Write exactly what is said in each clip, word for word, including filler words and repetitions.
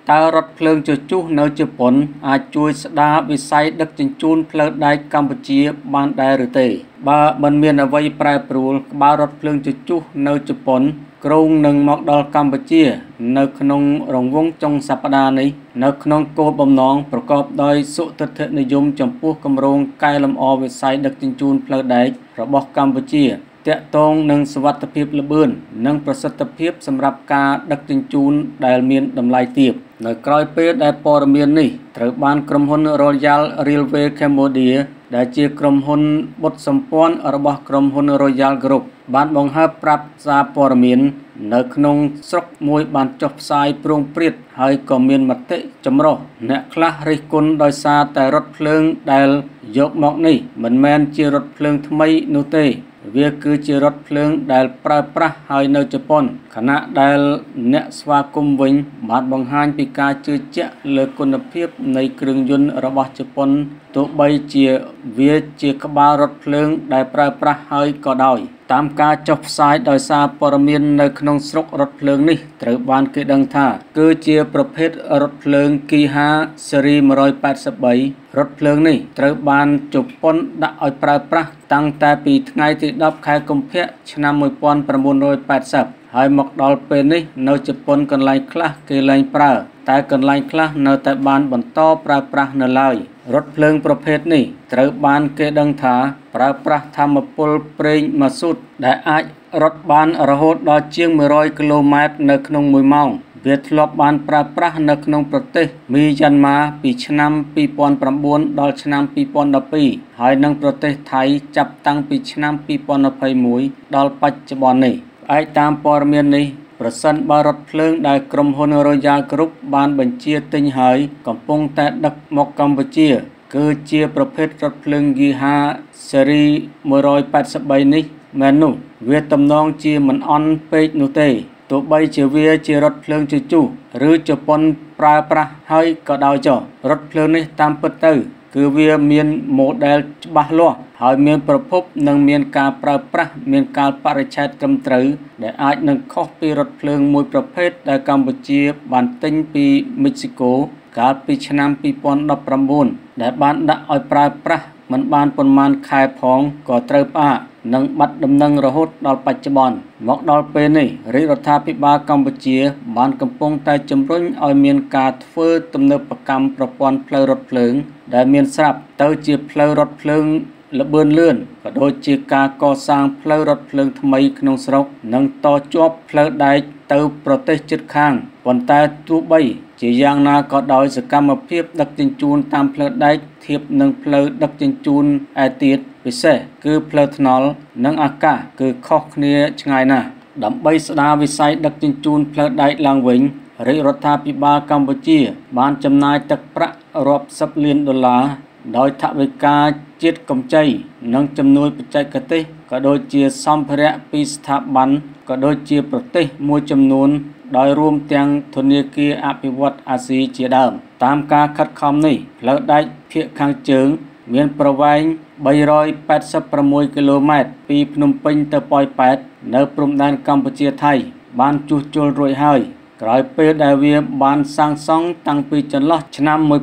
តើរថភ្លើងជជុះនៅជប៉ុនអាចជួយស្ដារវិស័យដឹកជញ្ជូនផ្លូវដែកកម្ពុជាបានដែរឬទេបើមិនមានអ្វីប្រែប្រួលក្បាលរថភ្លើងជជុះនៅជប៉ុនគ្រោងនឹងមកដល់កម្ពុជានៅក្នុងរង្វង់ចុងសប្តាហ៍នេះនៅក្នុងគោលបំណងប្រកបដោយសុទិដ្ឋិនិយមចំពោះគម្រោងកែលម្អវិស័យដឹកជញ្ជូនផ្លូវដែករបស់កម្ពុជាទាក់ទងនឹងសុវត្ថិភាពល្បឿននិងប្រសិទ្ធភាពសម្រាប់ការដឹកជញ្ជូនដែលមានតម្លៃទាបនៅក្រោយពេលដែលព័ត៌មាននេះត្រូវបានក្រុមហ៊ុន Royal Railway Cambodia ដែលជាក្រុមហ៊ុនបុត្រសម្ព័ន្ធរបស់ក្រុមហ៊ុន Royal Group បានបង្ហើបប្រាប់សារព័ត៌មាននៅក្នុងស្រុកមួយបានចុះផ្សាយព្រោងព្រាតហើយក៏មានមតិចម្រុះអ្នកខ្លះរិះគន់ដោយសារតែរថភ្លើងដែលយកមកនេះមិនមែនជារថភ្លើងថ្មីនោះទេវាគឺជារថភ្លើងដែលប្រើប្រាស់ហើយនៅជប៉ុនខណៈដែលអ្នកស្វាគមន៍វិញបានបង្ហាញពីការជឿជាក់លើគុណភាពនៃគ្រឿងយន្តរបស់ជប៉ុនទោះបីជាវាជាក្បាលរថភ្លើងដែលប្រើប្រាស់ហើយក៏ដោយតាមការចុះផ្សាយដោយសារព័ត៌មាននៅក្នុងស្រុករថភ្លើងនេះត្រូវបានគេដឹងថាគឺជាប្រភេទរថភ្លើង Kiha Series one eighty-three រថភ្លើងនេះត្រូវបានជប៉ុនដាក់ឲ្យប្រើប្រាស់តាំងតែពីថ្ងៃទីtenខែកុម្ភៈឆ្នាំnineteen eightyហើយមកដល់ពេលនេះនៅជប៉ុនកន្លែងខ្លះគេលែងប្រើតែកន្លែងខ្លះនៅតែបានបន្តប្រើប្រាស់នៅឡើយរថភ្លើងប្រភេទនេះត្រូវបានគេដឹងថាប្រើប្រាស់ថាមពលប្រេងម៉ាស៊ូតដែលអាចរត់បានរហូតដល់ជាងone hundredគីឡូម៉ែត្រនៅក្នុងមួយម៉ោងវាធ្លាប់បានប្រើប្រាស់នៅក្នុងប្រទេសមីយ៉ាន់ម៉ាពីឆ្នាំtwo thousand nineដល់ឆ្នាំtwo thousand twelveហើយនិងប្រទេសថៃចាប់តាំងពីឆ្នាំtwo thousand twenty-oneដល់បច្ចុប្បន្ននេះឯកតាមព័ត៌មាននេះប្រសិនបើរថភ្លើងដែលក្រុមហ៊ុន Royal Group បានបញ្ជាទិញហើយកំពុងតែដឹកមកកម្ពុជាគឺជាប្រភេទរថភ្លើង Kiha Series one eighty-three នេះមែននោះវាទំនងជាមិនអន់ពេកនោះទេទោះបីជាវាជារថភ្លើងជជុះឬជប៉ុនប្រើប្រាស់ហើយក៏ដោយចុះរថភ្លើងនេះតាមពិតទៅគឺវាមាន model ច្បាស់លាស់ហើយមានប្រភពនិងមានការប្រើប្រាស់មានកាលបរិច្ឆេទត្រឹមត្រូវដែលអាចនឹងខុសពីរថភ្លើងមួយប្រភេទដែលកម្ពុជាបានទិញពីមិចស៊ីកូកាលពីឆ្នាំtwo thousand nineteenដែលបានដាក់ឲ្យប្រើប្រាស់មិនបានប៉ុន្មានខែផងក៏ត្រូវផ្អាកនិងបាត់ដំណឹងរហូតដល់បច្ចុប្បន្នមកដល់ពេលនេះរាជរដ្ឋាភិបាលកម្ពុជាបានកំពុងតែជំរុញឲ្យមានការធ្វើទំនើបកម្មប្រព័ន្ធផ្លូវរថភ្លើងដែលមានស្រាប់ទៅជាផ្លូវរថភ្លើងល្បឿនលឿនក៏ដូចជាការកសាងផ្លូវរថភ្លើងថ្មីក្នុងស្រុកនិងតជាប់ផ្លូវដែកទៅប្រទេសជិតខាងប៉ុន្តែទោះបីជាយ៉ាងណាក៏ដោយសកម្មភាពដឹកជញ្ជូនតាមផ្លូវដែកធៀបនឹងផ្លូវដឹកជញ្ជូនឯទៀតពិសេសគឺផ្លូវថ្នល់និងអាកាសគឺខុសគ្នាឆ្ងាយណាស់ដើម្បីស្ដារវិស័យដឹកជញ្ជូនផ្លូវដែកឡើងវិញរាជរដ្ឋាភិបាលកម្ពុជាបានចំណាយទឹកប្រាក់រាប់សិបលានដុល្លារដោយថវិកាជាតិកម្ចីនិងជំនួយបច្ចេកទេសក៏ដូចជាសម្ភារៈពីស្ថាប័នក៏ដូចជាប្រទេសមួយចំនួនដោយរួមទាំងធនាគារអភិវឌ្ឍន៍អាស៊ីជាដើមតាមការខិតខំនេះផ្លូវដែកភាគខាងជើងមានប្រវែងthree hundred eighty-sixគីឡូម៉ែត្រពីភ្នំពេញទៅប៉ោយប៉ែតនៅព្រំដែនកម្ពុជាថៃបានជួសជុលរួចហើយក្រោយពេលដែលវាបានសាងសង់តាំងពីចន្លោះឆ្នាំnineteen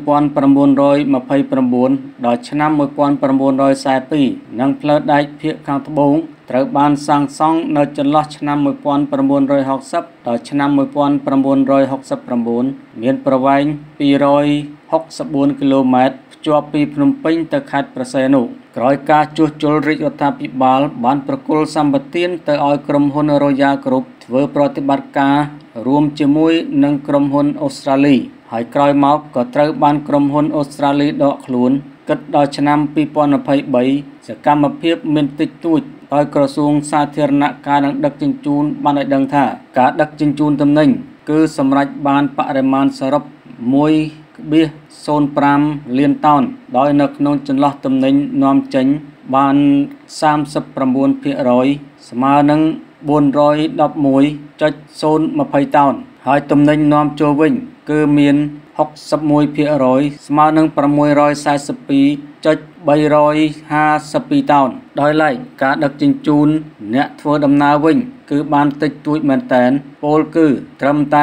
twenty-nineដល់ឆ្នាំnineteen forty-twoនិងផ្លូវដែកភាគខាងត្បូងត្រូវបានសាងសង់នៅចន្លោះឆ្នាំnineteen sixtyដល់ឆ្នាំnineteen sixty-nineមានប្រវែងtwo hundred sixty-fourគីឡូម៉ែត្រភ្ជាប់ពីភ្នំពេញទៅខេត្តព្រះសីហនុក្រោយការជួសជុលរាជរដ្ឋាភិបាលបានប្រគល់សម្បទានទៅឲ្យក្រុមហ៊ុន Royal Group ធ្វើប្រតិបត្តិការរួមជាមួយនឹងក្រុមហ៊ុនអូស្ត្រាលីហើយក្រោយមកក៏ត្រូវបានក្រុមហ៊ុនអូស្ត្រាលីដកខ្លួនគិតដល់ឆ្នាំtwo thousand twenty-threeសកម្មភាពមានតិចតួចដោយក្រសួងសាធារណការនិងដឹកជញ្ជូនបានឲ្យដឹងថាការដឹកជញ្ជូនទំនិញគឺសម្រេចបានបរិមាណសរុបone point zero fiveលានតោនដោយនៅក្នុងចន្លោះទំនិញនាំចេញបានthirty-nineភាគរយស្មើនឹងfour hundred eleven point zero twoតោនហើយទំនិញនាំចូលវិញគឺមានsixty-oneភាគរយស្មើនឹងsix hundred forty-two point three five twoតោនដោយឡែកការដឹកជញ្ជូនអ្នកធ្វើដំណើរវិញគឺបានតិចតួចមែនតែនពោលគឺត្រឹមតែ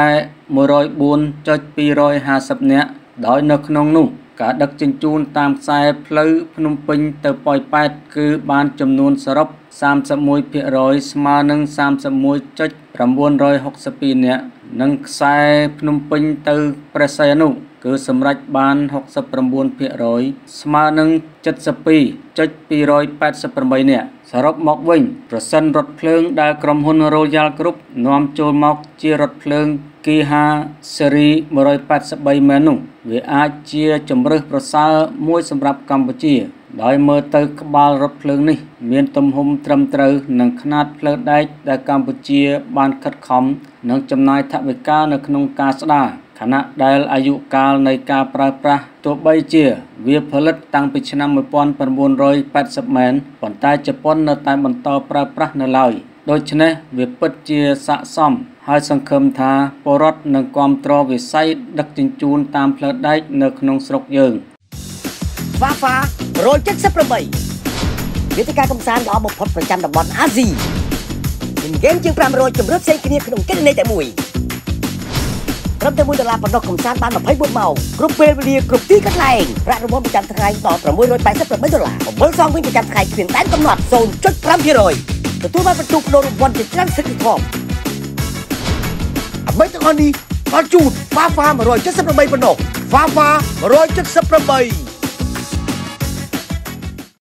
một trăm bốn mươi hai trăm hai mươiនាក់ដោយនៅក្នុងនោះការដឹកជញ្ជូនតាមខ្សែផ្លូវភ្នំពេញទៅប៉ោយប៉ែតគឺបានចំនួនសរុបសាមសិបមួយភាគរយ ស្មើនឹង សាមសិបមួយភាគ៩រយហុកសិបពីរ នាក់និងខ្សែភ្នំពេញទៅព្រះសីហនុគឺសម្រេចបានហុកសិបប្រាំបួនភាគរយ ស្មើនឹង ចិតសិបពីរភាគពីរយប៉ែតសិបប្រាំបី នាក់សរុបមកវិញប្រសិនរថភ្លើងដែលក្រុមហ៊ុន Royal Group នាំចូលមកជារថភ្លើងគីហា Series một trăm tám mươi ba មែននោះវាអាចជាជម្រើសប្រសើរមួយសម្រាប់កម្ពុជាដោយមើលទៅក្បាលរថភ្លើងនេះមានទំហំត្រឹមត្រូវនឹងខ្នាតផ្លូវដែកដែលកម្ពុជាបានខិតខំនិងចំណាយថវិកានៅក្នុងការស្ដារខណៈដែលអាយុកាលនៃការប្រើប្រាស់ទោះបីជាវាផលិតតាំងពីឆ្នាំmột nghìn chín trăm tám mươiមែនប៉ុន្តែជប៉ុននៅតែបន្តប្រើប្រាស់នៅឡើយដូច្នេះវាពិតជាស័ក្តិសមហើយសង្ឃឹមថាពលរដ្ឋនឹងគាំទ្រវិស័យដឹកជញ្ជូនតាមផ្លូវដែកនៅក្នុងស្រុកយើង Fafa một trăm bảy mươi tám វេទិកាកម្សាន្តល្អបំផុតប្រចាំតំបន់អាស៊ីមានហ្គេមជាងfive hundredជម្រើសផ្សេងគ្នាក្នុងគណនីតែមួយត្រឹមតែoneដុល្លារប៉ុណ្ណោះកម្សាន្តបានtwenty-fourម៉ោងគ្រប់ពេលវេលាគ្រប់ទីកន្លែងប្រាក់រង្វាន់ប្រចាំថ្ងៃដល់six hundred eighty-eightដុល្លារអំបិលសងវិញប្រចាំថ្ងៃគ្មានដែនកំណត់ zero point fiveភាគរយ ទទួលបានបន្ទុកបដូររង្វាន់ជាច្រើនសិទ្ធិធំអ្វីទាំងអស់នេះបានជូន Fafa one trăm bảy mươi támប៉ុណ្ណោះ Fafa one trăm bảy mươi tám